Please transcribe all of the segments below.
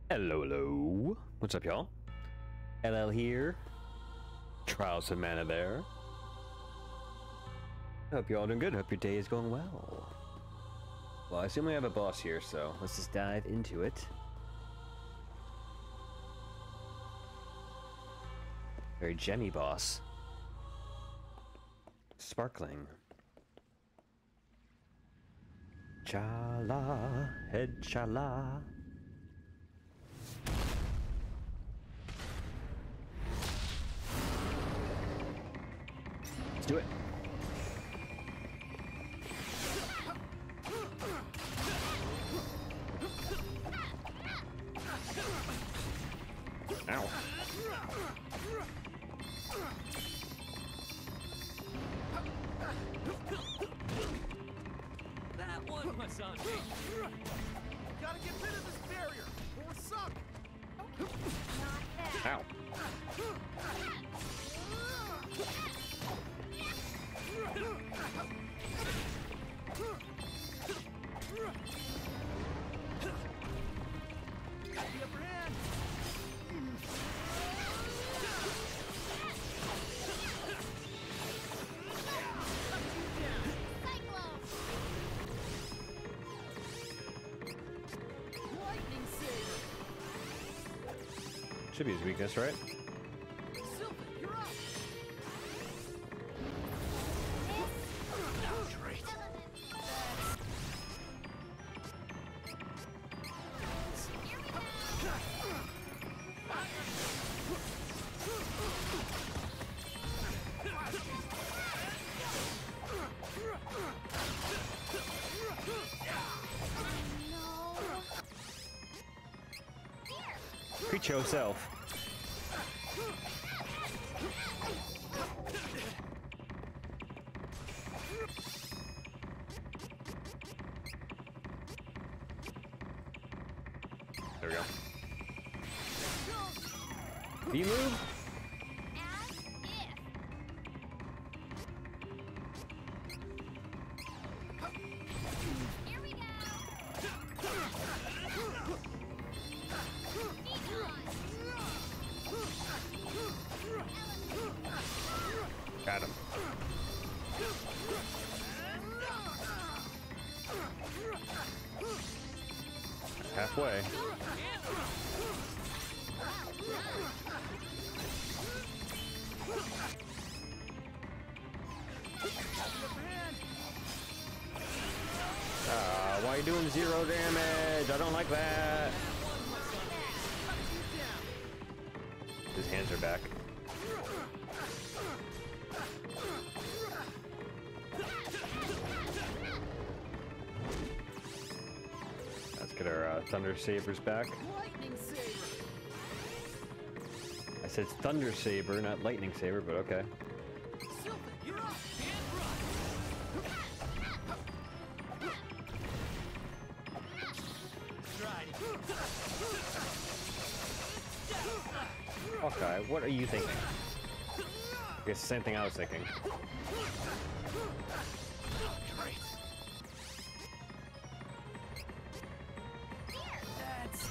Hello, hello. What's up, y'all? LL here. Trials of Mana there. Hope you're all doing good. Hope your day is going well. Well, I assume we have a boss here, so let's just dive into it. Very gemmy boss. Sparkling. Chala, head chala. Let's do it. Ow. That one, my son. Gotta get rid of this barrier, or we're sunk. Ow. The upper hand. Lightning saber. Should be his weakness, right? Sylvan, you're up. Great. Preach yourself. There we go. Do you move? Got him. Halfway. Why are you doing 0 damage? I don't like that. His hands are back. Let's get our thunder sabers back. Lightning saber. I said thunder saber, not lightning saber, but okay. Sylvan, you're up. And run. Okay, what are you thinking? I guess the same thing I was thinking. Great. That's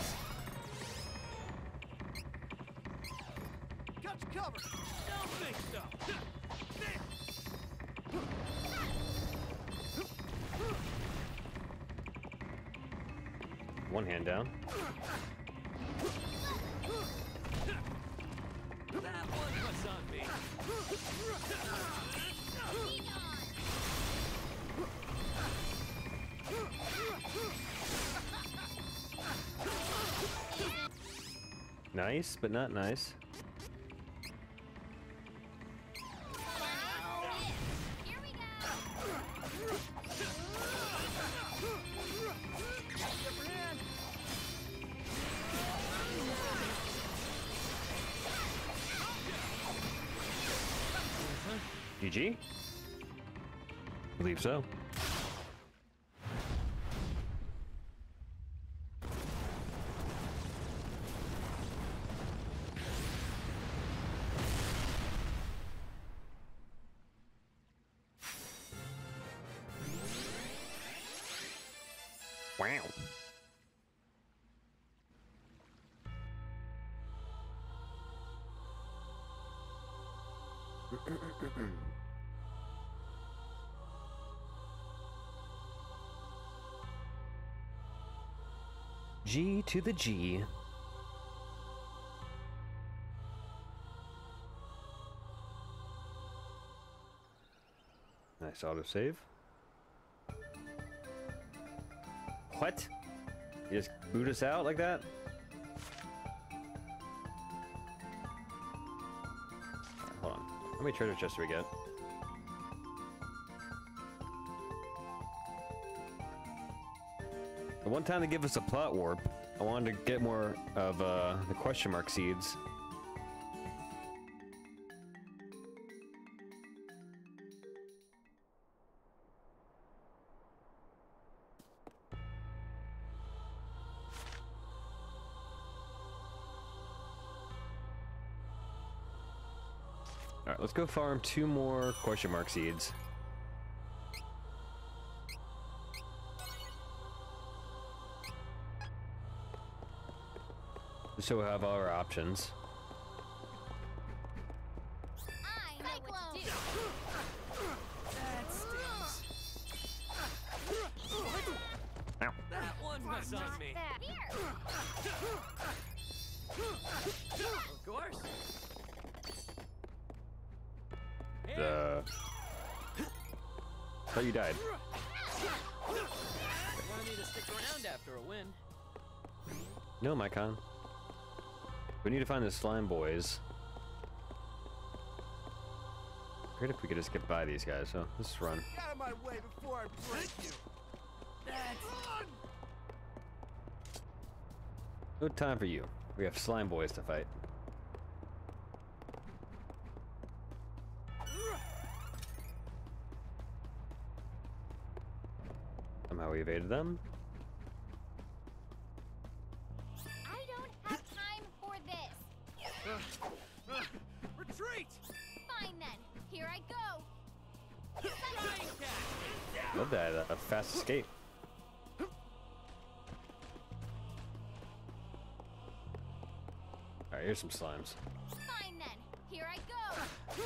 got you covered. Don't think so. One hand down. That one was on me. Nice, but not nice. GG? Believe so. Wow. G to the G. Nice autosave. What? You just boot us out like that? Hold on. How many treasure chests do we get? The one time they give us a plot warp, I wanted to get more of the question mark seeds. Alright, let's go farm 2 more question mark seeds. Just so we have all our options. I know what to do. That stings. Ow. That one was on me. Here. Of course. Thought you died. Want me to stick around after a win? No, Mycon. We need to find the slime boys. Great if we could just get by these guys, so let's just run. Get out of my way before I break you. That's run. No time for you. We have slime boys to fight. Somehow we evaded them. I don't have time for this. Retreat. Fine then. Here I go. Flying cat. Love that, a fast escape. Alright, here's some slimes. Fine then. Here I go.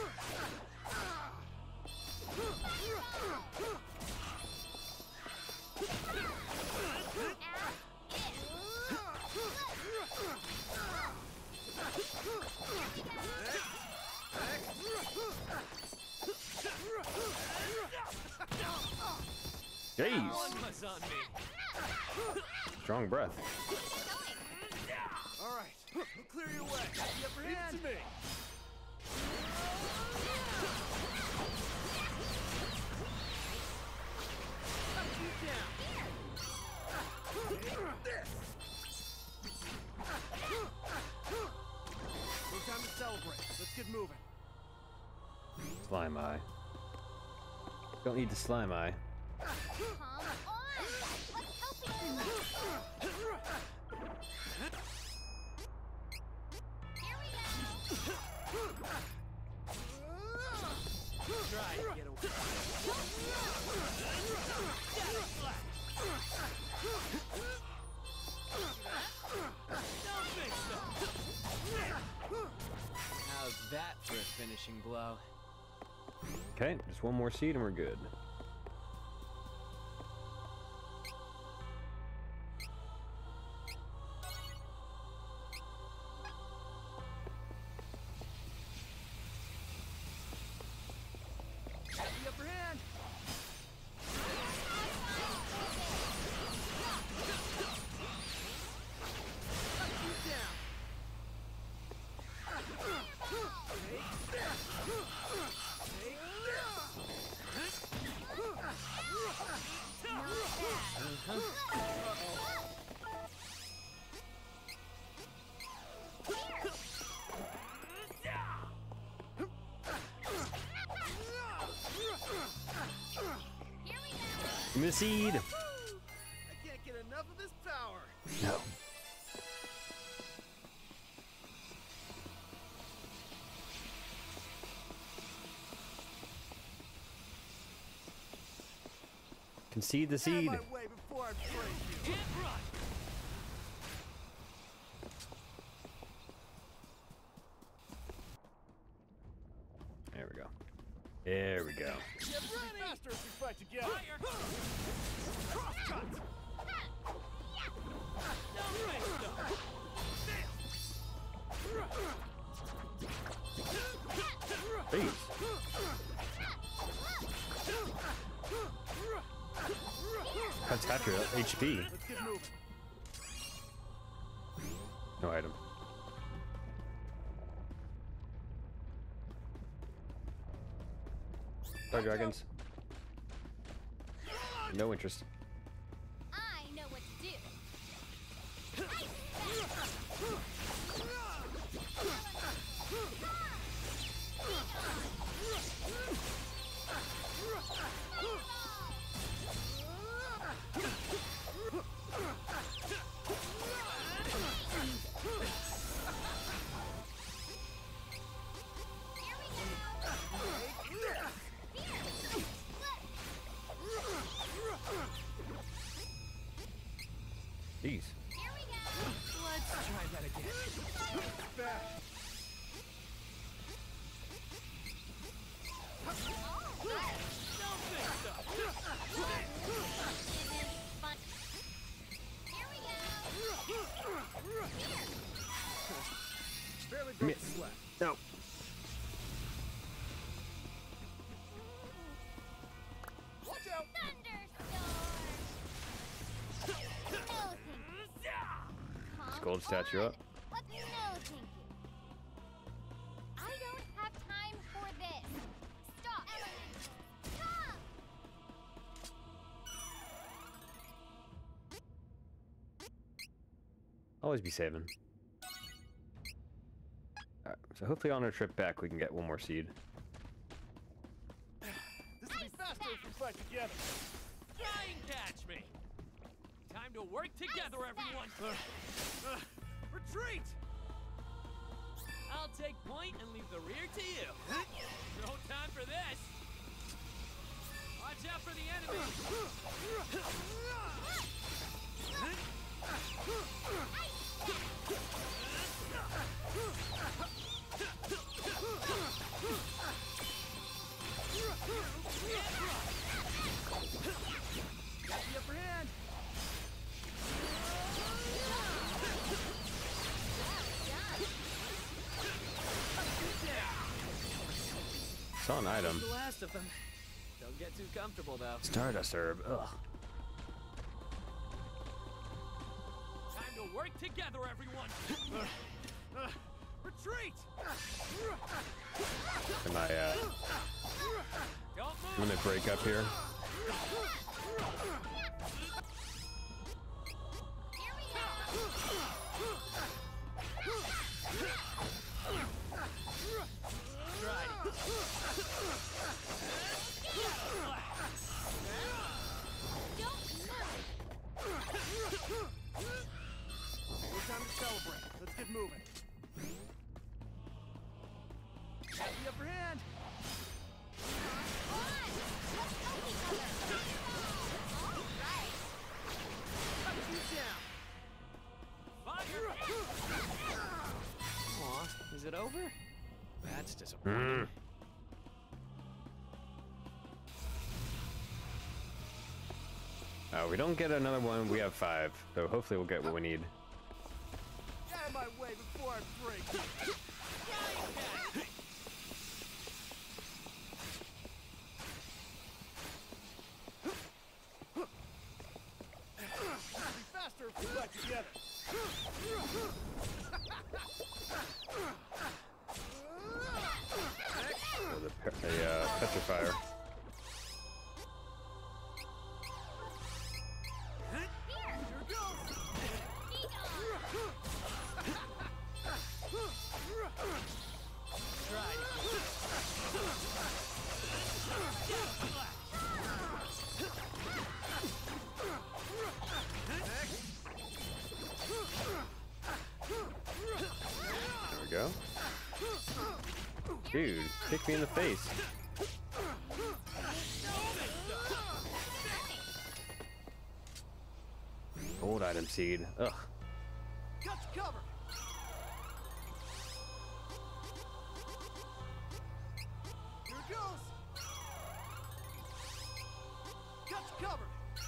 Jeez! One was on me. Strong breath. All right, we'll clear your way. The upper hand. To me. Cut you down. Take this. No time to celebrate. Let's get moving. Slime eye. Don't need the slime eye. Come on. What's helping you? Here we go. Try to get away. Don't think so. How's that for a finishing blow? Okay, just one more seed and we're good. Got the upper hand. Cut you down. Take this. Give me the seed! I can't get enough of this power. No. Concede the seed. Out of my way before I break you. Can't run. There we go. There we go. Get ready! Faster if we fight together! Cross cut! Please. Cuts half your HP. Let's get moving. No item. Fire dragons. No interest. I know what to do. Jeez. Here we go. Let's try that again. Back. Don't think so. Fun. Here we go. Barely Me- broke the sweat. No. Watch out! Thunderstorm. No thinking. Gold statue up. What's no thinking? I don't have time for this. Stop. Stop. Always be saving. Alright, so hopefully on our trip back we can get one more seed. This will be faster if we fight together. Try and catch me. Time to work together, everyone. Retreat! I'll take point and leave the rear to you. No time for this. Watch out for the enemy. Got the upper hand. Saw an item. The last of them. Don't get too comfortable, though. Stardust herb. Ugh. Time to work together, everyone. Retreat! Am I Don't I'm move. gonna break up here. Here we go. Try. Don't move. No time to celebrate. Let's get moving. Got the upper hand. On. Let's help each other. All right. Cut you down. Fire. Aw, is it over? That's disappointing. Oh, we don't get another one. We have 5, so hopefully we'll get what we need. Get out of my way before I break. Be faster if we fight together. Oh, the petrifier. Here goes. There we go. Dude, kick me in the face. Gold item seed. Ugh. Got you covered. Here it goes. Got you covered.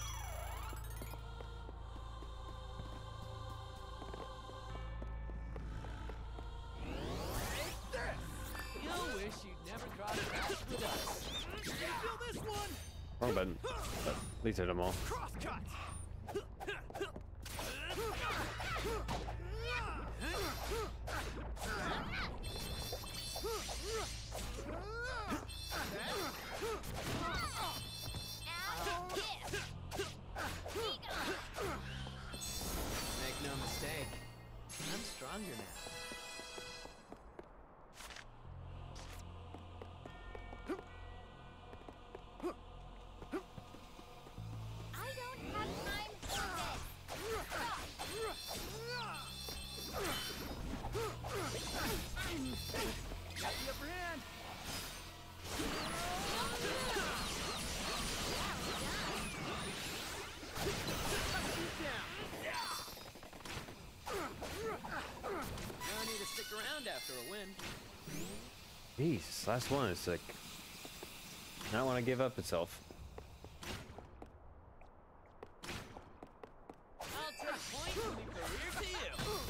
Take this. You wish you'd never crossed paths with us. You feel this one? Wrong button. But at least hit them all. Crosscut. Make no mistake, I'm stronger now. I don't have time for Got the upper hand. No need to stick around after a win. Jeez, last one is like not want to give up itself. I'll take point and leave the rear to you.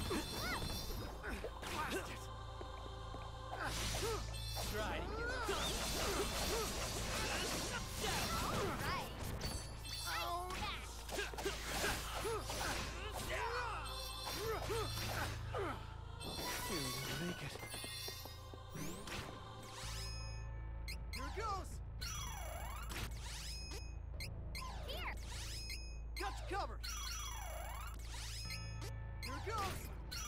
Try to get it. right. Oh, that. Make it. Here it goes. Here. Got you covered. Here it goes.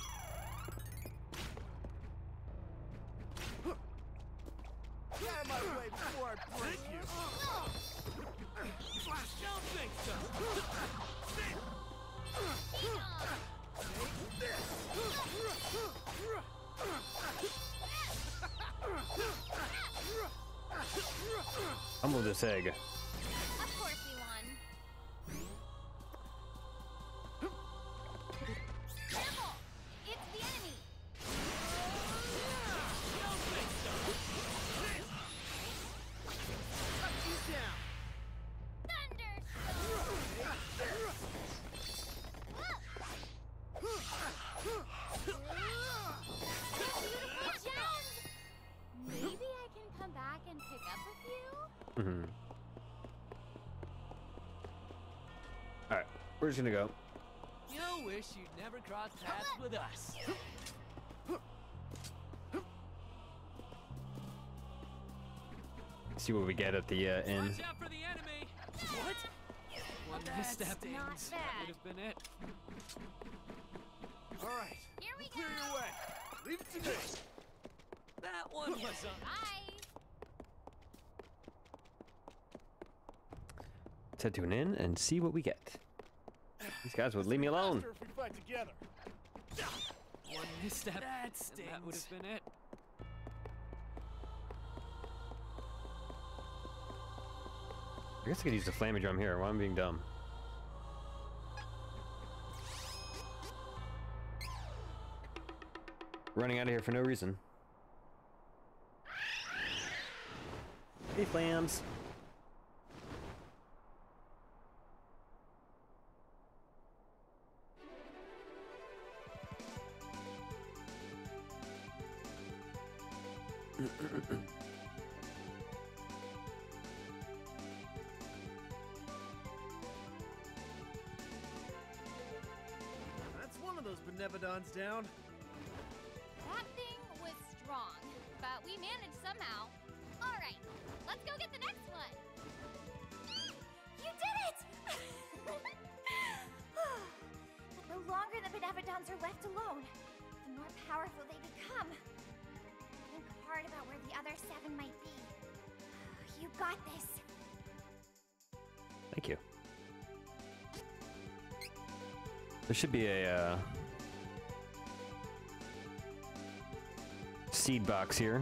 Get out of my way before I break you. Don't think so. Humble this egg. Of course we won. Careful! It's the enemy! Don't think so. Cut you down. Beautiful gems! Maybe I can come back and pick up a few? Mm-hmm. Alright, we're just gonna go. You wish you'd never crossed paths with us. See what we get at the end. Watch out for the enemy. What? One misstep. not That bad. would have been it. All right. Here we Clear go! your way. Leave it to me. That one was on. Bye! Let's head to an inn and see what we get. These guys would leave me alone. Faster if we fight together. One misstep. That and that would have been it. I guess I could use the flaming drum here while I'm being dumb. Running out of here for no reason. Hey, flams. That's one of those Benevodons down. That thing was strong, but we managed somehow. All right, let's go get the next one. You did it! The longer the Benevodons are left alone, the more powerful they become. Think hard about where the other 7 might be. You got this. Thank you. There should be a seed box here.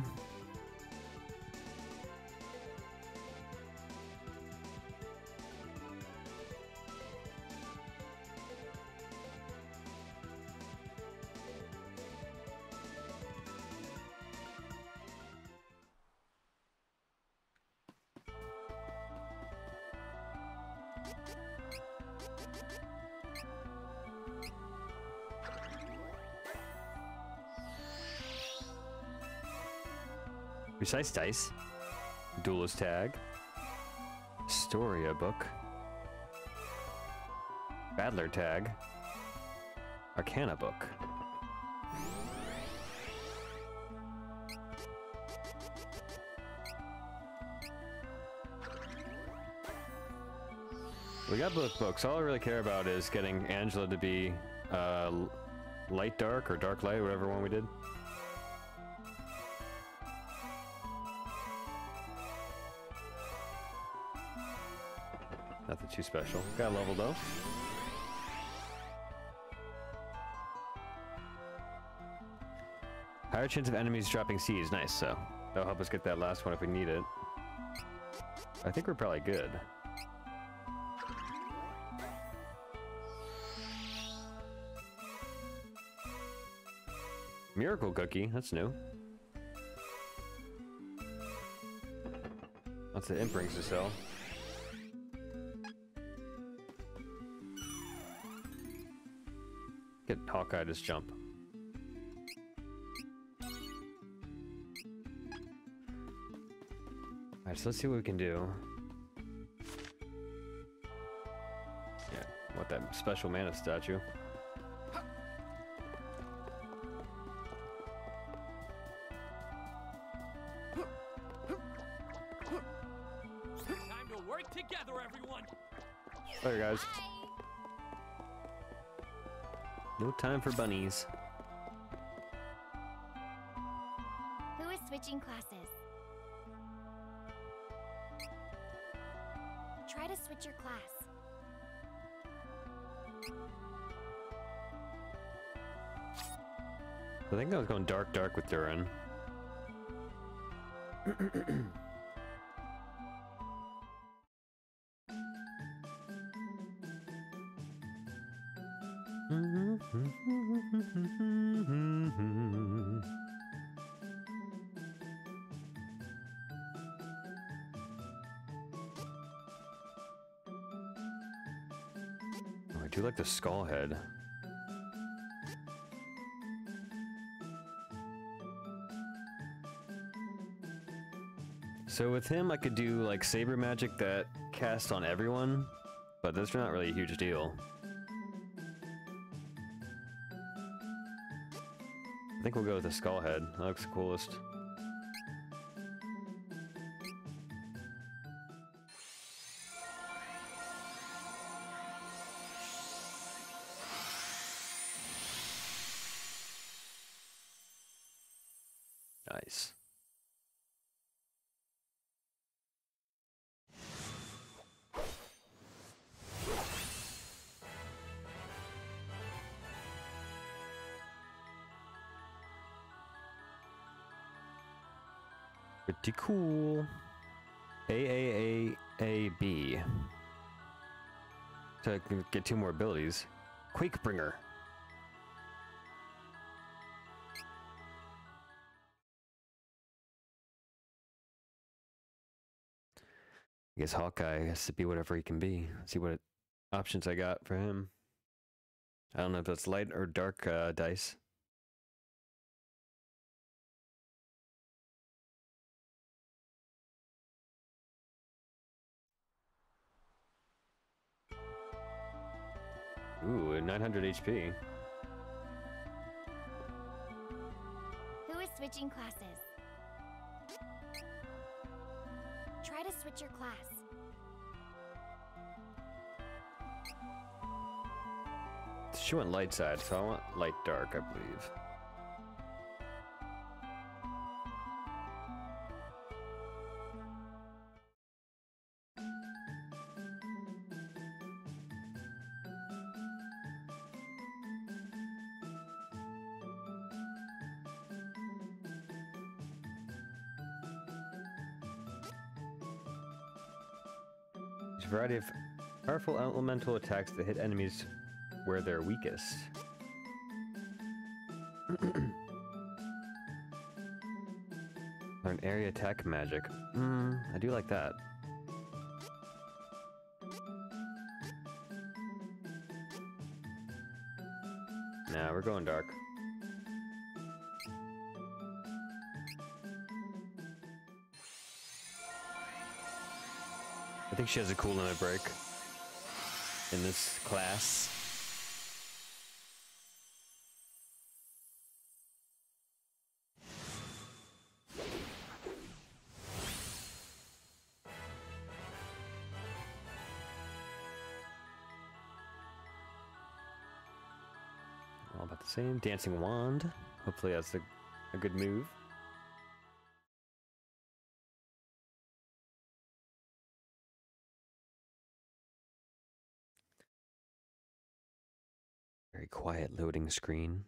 Precise dice. Duelist tag. Storia book. Battler tag. Arcana book. We got both books. All I really care about is getting Angela to be light dark or dark light, whatever one we did. Nothing too special. Got a level though. Higher chance of enemies dropping seeds. Nice, so that'll help us get that last one if we need it. I think we're probably good. Miracle cookie, that's new. Lots of imp rings to sell. Get Hawkeye to jump. Alright, so let's see what we can do. Yeah, want that special mana statue. Time to work together, everyone. There, guys. Bye. No time for bunnies. Who is switching classes? Try to switch your class. I think I was going dark with Durin. Oh, I do like the skull head. So with him, I could do like saber magic that casts on everyone, but that's not really a huge deal. I think we'll go with the skull head. That looks the coolest. Nice. Pretty cool. AAAAB. So I can get 2 more abilities. Quakebringer. I guess Hawkeye has to be whatever he can be. Let's see what options I got for him. I don't know if that's light or dark dice. Ooh, 900 HP. Who is switching classes? Try to switch your class. She went light side, so I want light dark, I believe. There's a variety of powerful elemental attacks that hit enemies where they're weakest. Learn area attack magic. I do like that. Nah, we're going dark. I think she has a cool limit break in this class. All about the same. Dancing Wand. Hopefully that's a good move. Very quiet loading screen.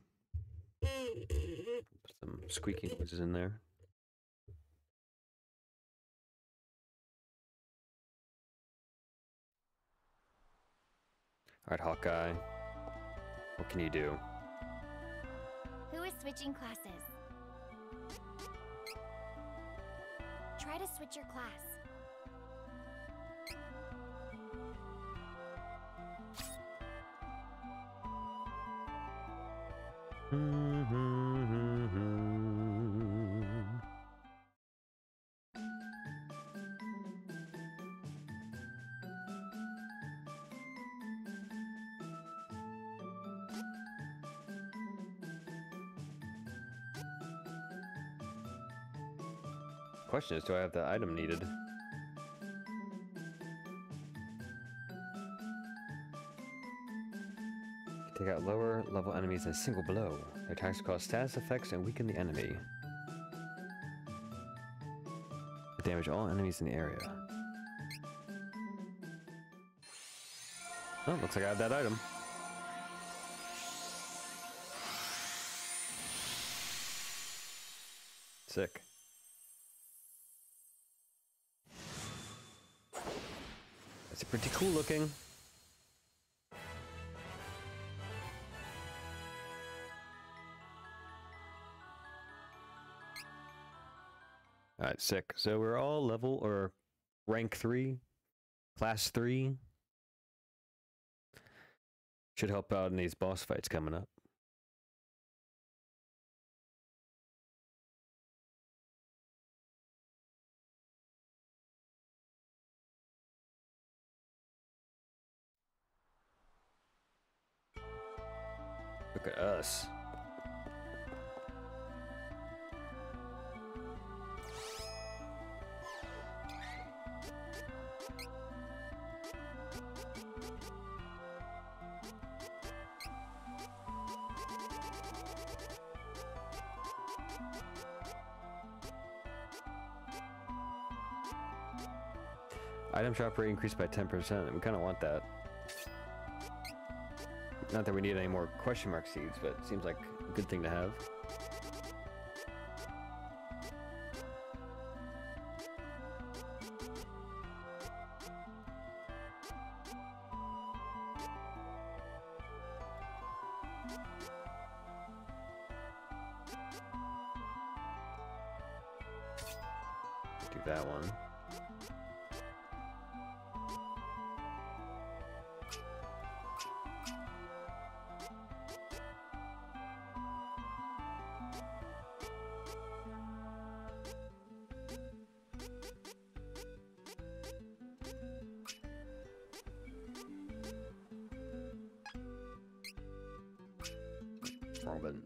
Put some squeaky noises in there. Alright, Hawkeye. What can you do? Who is switching classes? Try to switch your class. Question is, do I have the item needed? Take out lower level enemies in a single blow. Their attacks cause status effects and weaken the enemy. Damage all enemies in the area. Oh, looks like I have that item. Sick. That's pretty cool looking. Alright, sick. So we're all level or rank 3, class 3. Should help out in these boss fights coming up. Look at us. Item drop rate increased by 10%. We kind of want that. Not that we need any more question mark seeds, but it seems like a good thing to have. Do that one. Wrong button.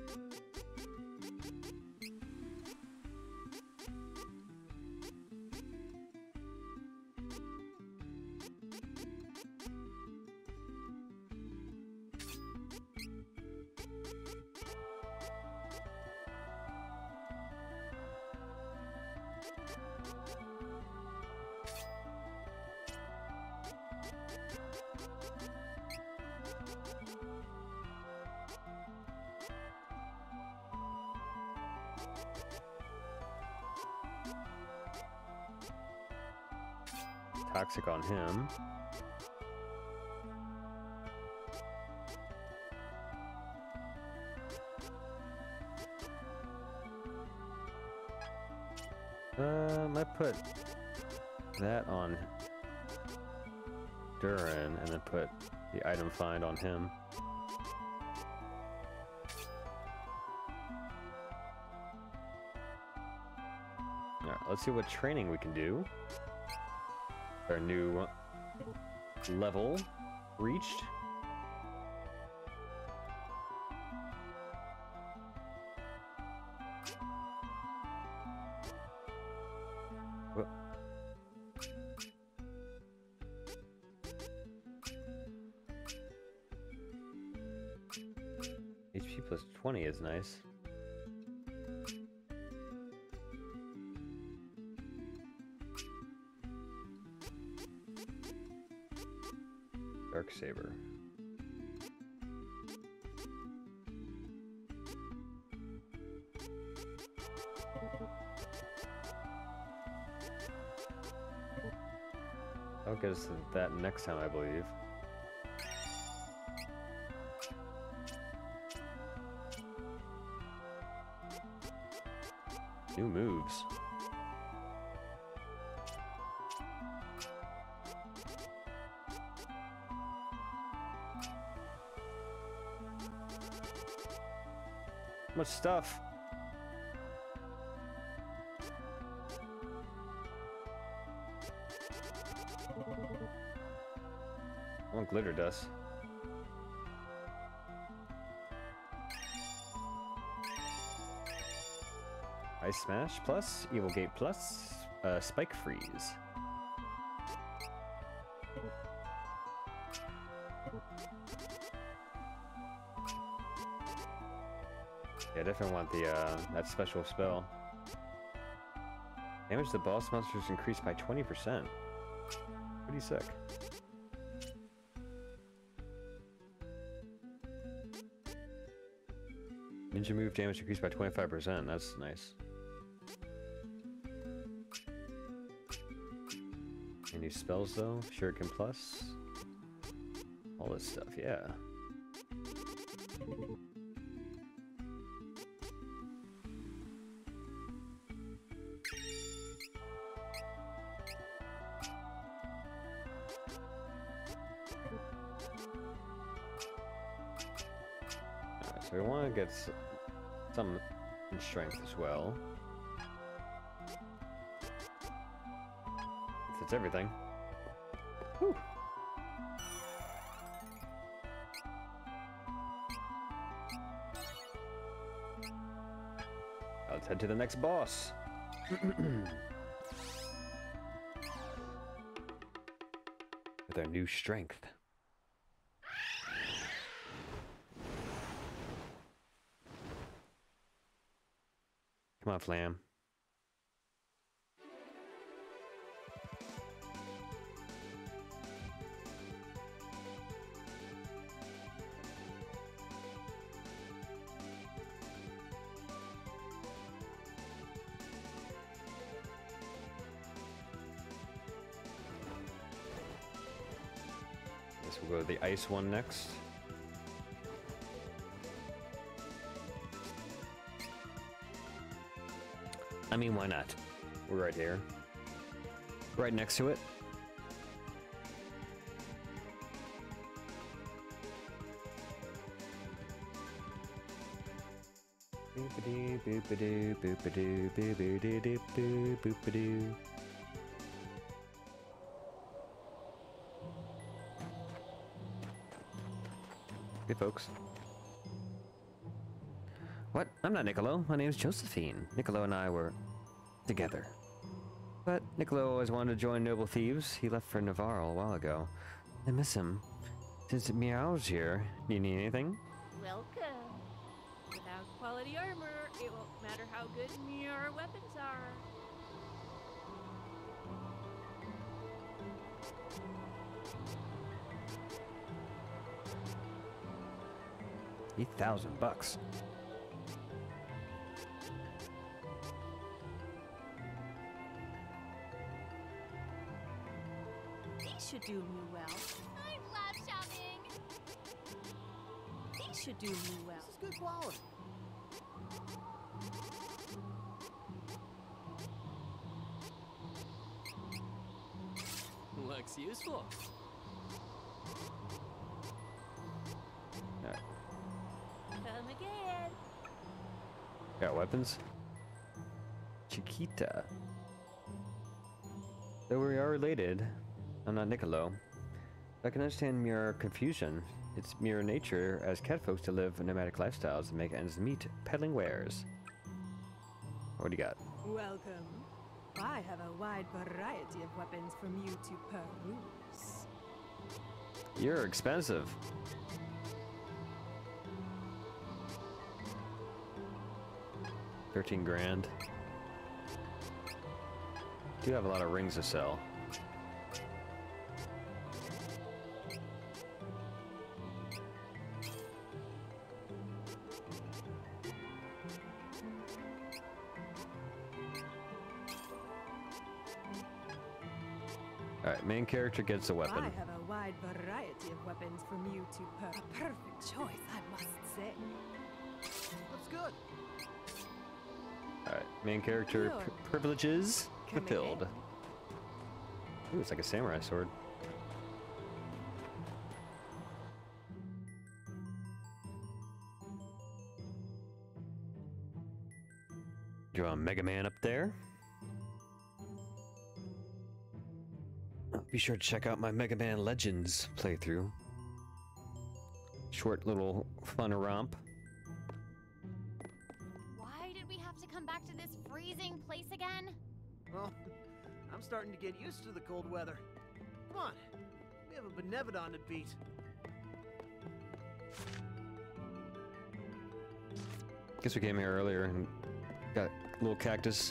Toxic on him. Let's put that on Durin and then put the item find on him. Alright, let's see what training we can do. Our new level reached. Whoop. HP plus 20 is nice. Dark Saber. I'll get us to that next time, I believe. New moves. Much stuff. I want glitter dust. Ice Smash plus, Evil Gate plus, Spike Freeze. Yeah, I definitely want the that special spell. Damage the boss monsters increased by 20%. Pretty sick. Ninja move damage increased by 25%. That's nice. Any new spells though? Shuriken plus. All this stuff, yeah. So we want to get some in strength as well. It's everything. Whew. Let's head to the next boss. With our new strength. Come on, Flam. Guess we'll go to the ice one next. I mean, why not? We're right here. Right next to it. Boop-a-doo, boop-a-doo, boop-a-doo, boop-a-doo, boop-a-doo, boop-a-doo. Hey, folks. What? I'm not Niccolo. My name's Josephine. Niccolo and I were together. But Niccolo always wanted to join Noble Thieves. He left for Navarre a while ago. I miss him. Since Meow's here, do you need anything? Welcome. Without quality armor, it won't matter how good your weapons are. $8,000. These should do me well. I love shopping. These should do me well. This is good quality. Looks useful. Alright. Come again. Got weapons? Chiquita. Though we are related, I'm not Niccolo. I can understand your confusion. It's mere nature as cat folks to live nomadic lifestyles and make ends meet peddling wares. What do you got? Welcome. I have a wide variety of weapons from you to peruse. You're expensive. $13 grand. Do have a lot of rings to sell. Alright, main character gets a weapon. I have a wide variety of weapons from you to a perfect choice, I must say. Looks good. Alright, main character Sure. privileges Come fulfilled. in. Ooh, it's like a samurai sword. Draw Mega Man up there. Be sure to check out my Mega Man Legends playthrough. Short little fun romp. Why did we have to come back to this freezing place again? Well, I'm starting to get used to the cold weather. Come on, we have a Benevodon to beat. Guess we came here earlier and got a little cactus.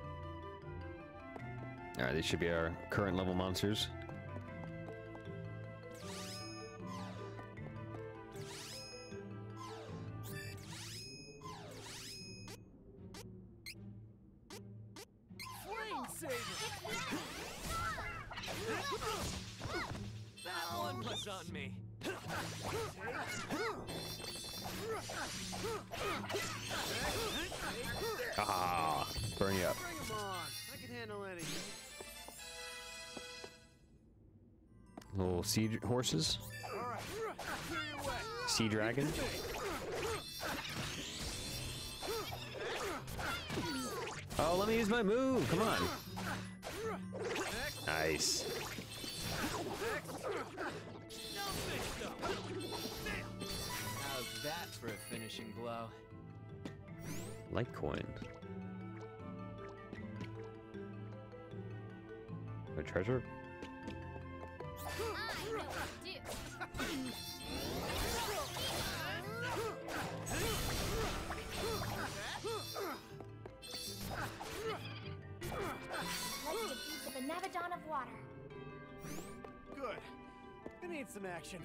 Alright, these should be our current level monsters. Flame saber! That one was on me. Ah, burn you up. Bring 'em on! I can handle anything. Little sea horses. All right, clear your way. Sea dragon. Oh, let me use my move. Come on. Nice. How's that for a finishing blow? Litecoin. A treasure? I know what to do. Let's defeat the Benevodon of water. Good. I need some action.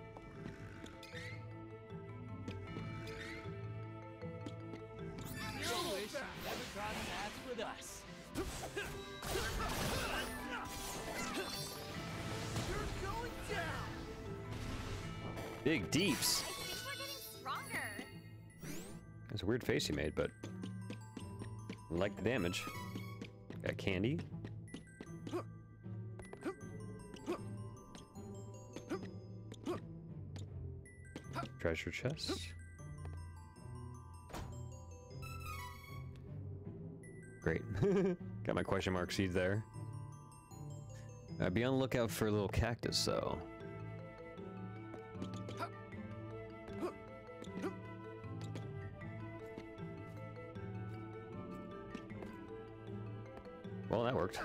You wish you never crossed paths with us. You're going down! Big deeps. I think we're getting stronger. That's a weird face you made, but I like the damage. Got candy. Treasure chest. Great. Got my question mark seeds there. Be on the lookout for a little cactus, though. Well, that worked.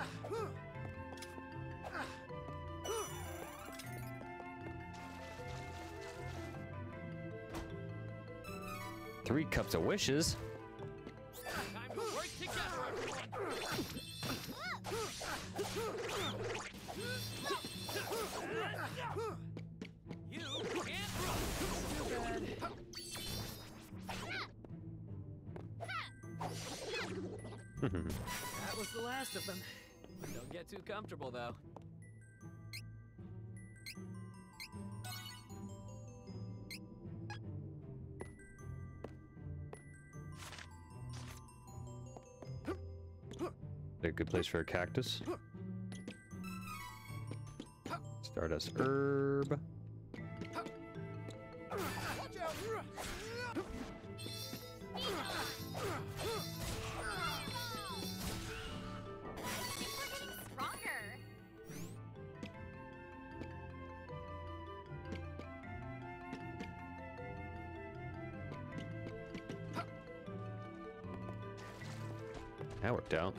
Three cups of wishes. Time to work together, everyone. You can't run. Too bad. That was the last of them. Don't get too comfortable, though. A good place for a cactus. Stardust herb. Watch out! I think we're getting stronger. That worked out.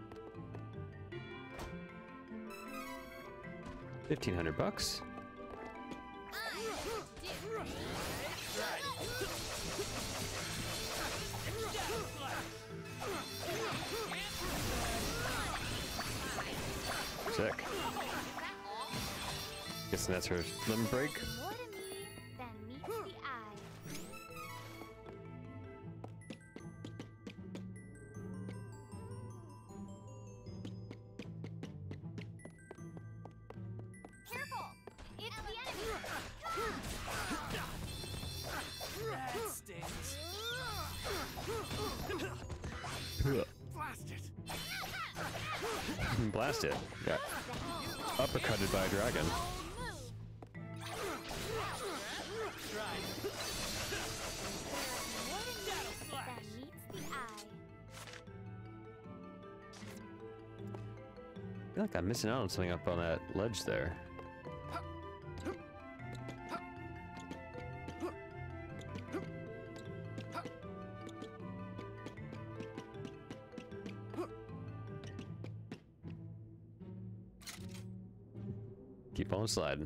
1,500 bucks. Sick. Guessing that's her limb break. More to me than meets the eye. Careful! It's the enemy! That stings. Blast it. Got uppercutted by a dragon. That meets the eye. I feel like I'm missing out on something up on that ledge there. Keep on sliding.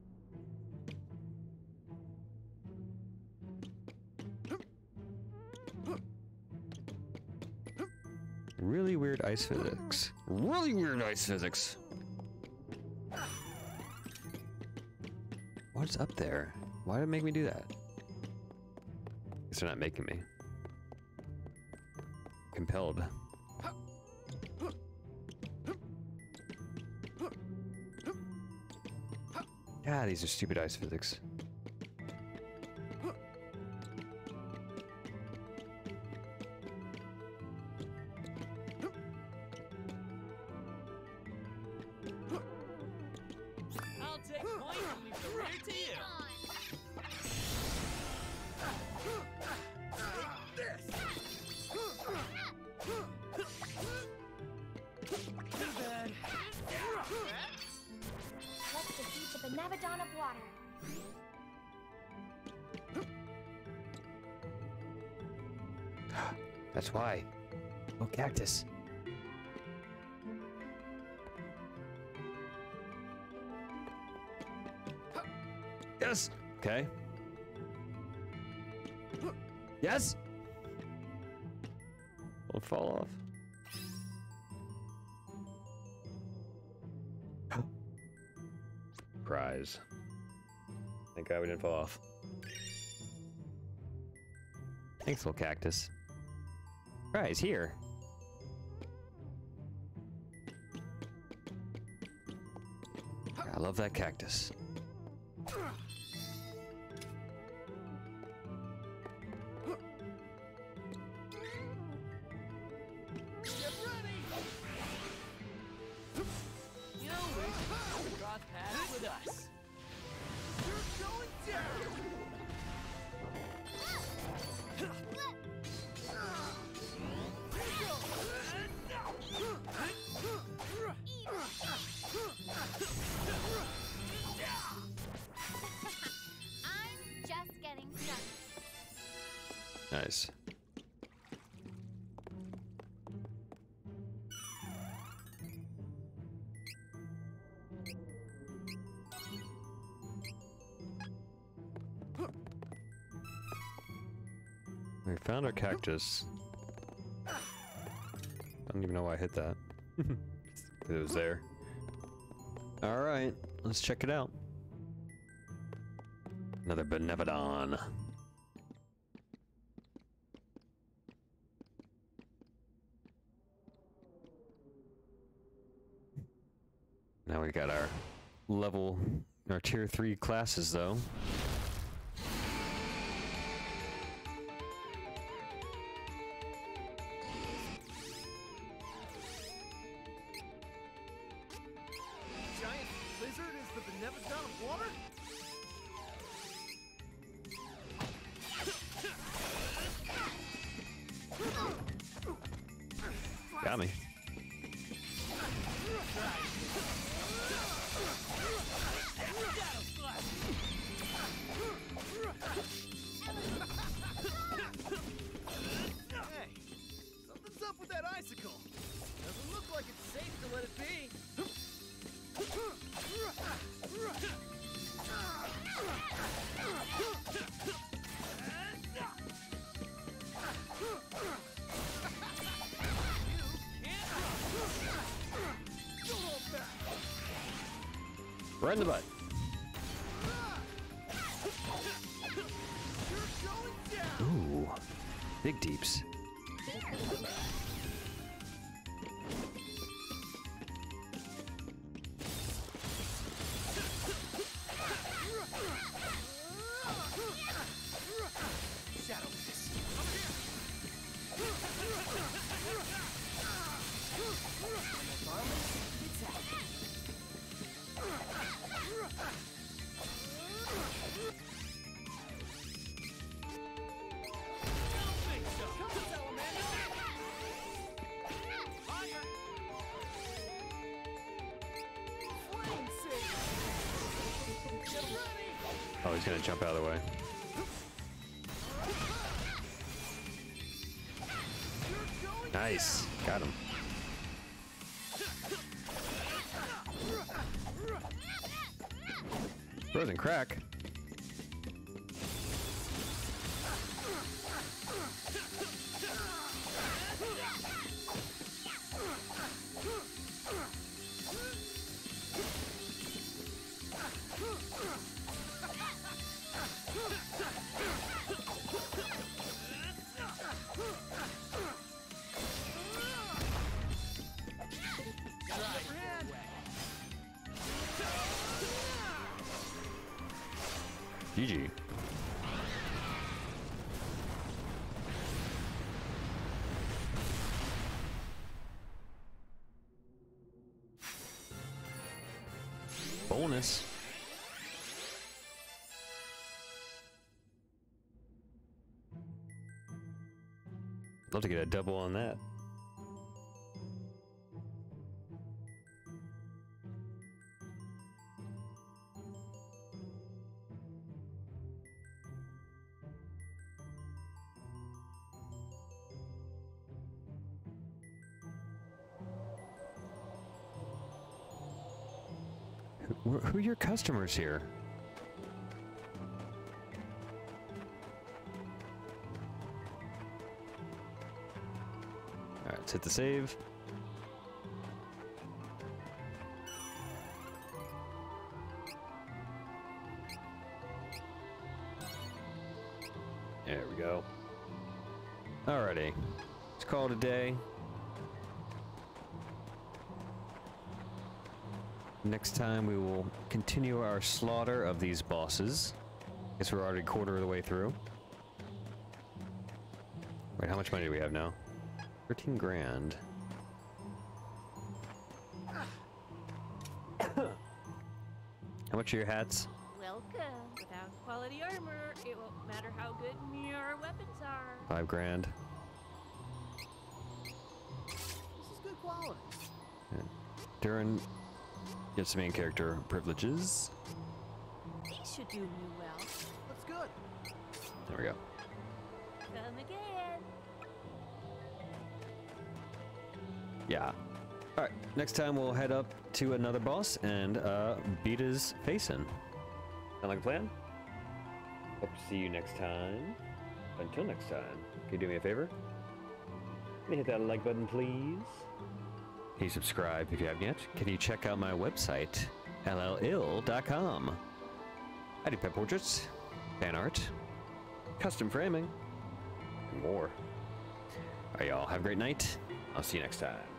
Really weird ice physics. Really weird ice physics. What's up there? Why did it make me do that? Guess they're not making me. Compelled. God, these are stupid ice physics. I'll take point and leave the rear to you. Let's defeat the Benevodon of water. That's why. Oh, cactus. Yes. Okay. Yes. Won't fall off. Prize. Thank God we didn't fall off. Thanks, little cactus. Prize here. I love that cactus. You know, we should cross paths with us. You're going down. I'm just getting started. Nice. We found our cactus. I don't even know why I hit that. It was there. Alright, let's check it out. Another Benevodon. Now we got our level, our tier 3 classes though. Giant lizard is the Benevodon of water? Got me. Hey, something's up with that icicle. Right in the butt. Ooh, big deeps. Oh, he's gonna jump out of the way. Nice, got him. Frozen crack. GG. Bonus. Love to get a double on that. Who are your customers here? Alright, let's hit the save. There we go. Alrighty. Let's call it a day. Next time we will continue our slaughter of these bosses. Guess we're already a quarter of the way through. Wait, how much money do we have now? 13 grand. How much are your hats? Welcome. Without quality armor, it won't matter how good your weapons are. 5 grand. This is good quality. Durin gets main character privileges. These should do me well. That's good. There we go. Come again. Yeah. Alright, next time we'll head up to another boss and beat his face in. Sound like a plan? Hope to see you next time. Until next time, can you do me a favor? Can you hit that like button, please? Can you subscribe if you haven't yet? Can you check out my website, llill.com? I do pet portraits, fan art, custom framing, and more. Alright, y'all, have a great night. I'll see you next time.